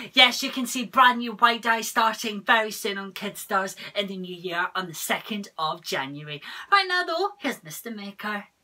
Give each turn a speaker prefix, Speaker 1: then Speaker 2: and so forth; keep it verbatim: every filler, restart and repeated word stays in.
Speaker 1: Yes, you can see brand new white dye starting very soon on Kidstars in the new year on the second of January. Right now though, here's Mister Maker.